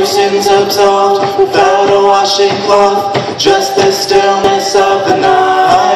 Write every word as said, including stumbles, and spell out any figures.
your sins absolved, without a washing cloth, just the stillness of the night.